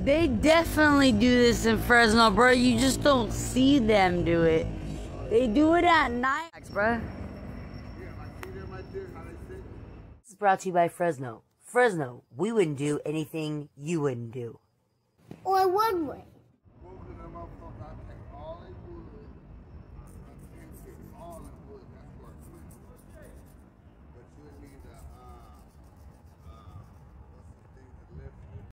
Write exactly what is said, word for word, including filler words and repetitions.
They definitely do this in Fresno, bro. You just don't see them do it. They do it at night, bro. This is brought to you by Fresno. Fresno, we wouldn't do anything you wouldn't do. Or would we?